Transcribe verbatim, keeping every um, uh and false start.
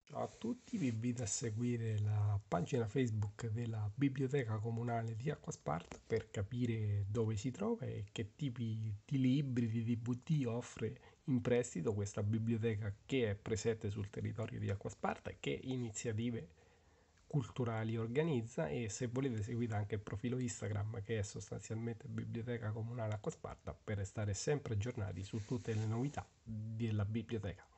Ciao a tutti, vi invito a seguire la pagina Facebook della Biblioteca Comunale di Acquasparta per capire dove si trova e che tipi di libri, di D V D offre in prestito questa biblioteca che è presente sul territorio di Acquasparta e che iniziative culturali organizza. E se volete seguite anche il profilo Instagram, che è sostanzialmente Biblioteca Comunale Acquasparta, per restare sempre aggiornati su tutte le novità della biblioteca.